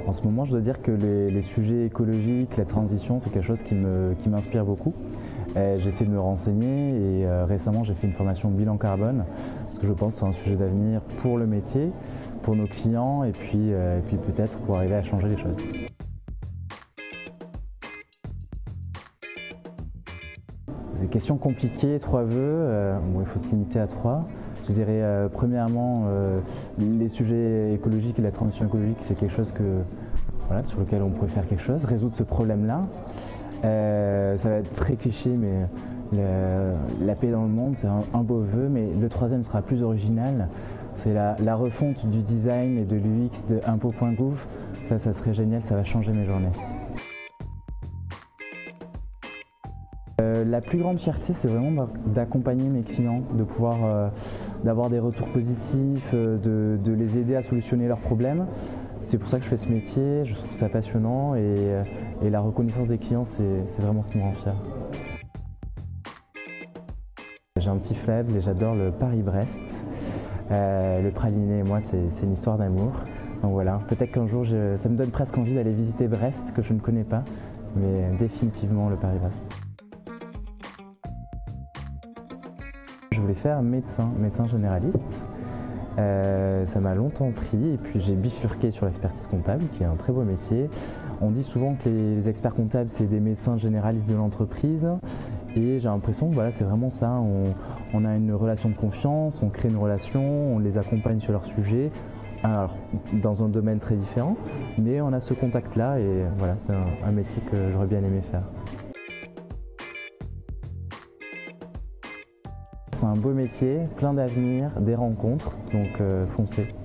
En ce moment, je dois dire que les sujets écologiques, la transition, c'est quelque chose qui m'inspire beaucoup. J'essaie de me renseigner et récemment j'ai fait une formation bilan carbone parce que je pense que c'est un sujet d'avenir pour le métier, pour nos clients et puis peut-être pour arriver à changer les choses. Des questions compliquées, 3 vœux, bon, il faut se limiter à 3. Je dirais premièrement, les sujets écologiques et la transition écologique, c'est quelque chose voilà, sur lequel on pourrait faire quelque chose, résoudre ce problème-là. Ça va être très cliché, mais la paix dans le monde, c'est un beau vœu, mais le troisième sera plus original. C'est la refonte du design et de l'UX de impôts.gouv. Ça serait génial, ça va changer mes journées. La plus grande fierté, c'est vraiment d'accompagner mes clients, de pouvoir d'avoir des retours positifs, de les aider à solutionner leurs problèmes. C'est pour ça que je fais ce métier, je trouve ça passionnant et la reconnaissance des clients, c'est vraiment ce qui me rend fier. J'ai un petit faible et j'adore le Paris-Brest. Le praliné et moi, c'est une histoire d'amour. Donc voilà, peut-être qu'un jour, ça me donne presque envie d'aller visiter Brest, que je ne connais pas, mais définitivement le Paris-Brest. Je voulais faire médecin généraliste. Ça m'a longtemps pris et puis j'ai bifurqué sur l'expertise comptable qui est un très beau métier. On dit souvent que les experts comptables c'est des médecins généralistes de l'entreprise et j'ai l'impression que voilà, c'est vraiment ça. On a une relation de confiance, on crée une relation, on les accompagne sur leur sujet. Alors, dans un domaine très différent, mais on a ce contact-là et voilà, c'est un métier que j'aurais bien aimé faire. C'est un beau métier, plein d'avenir, des rencontres, donc foncez.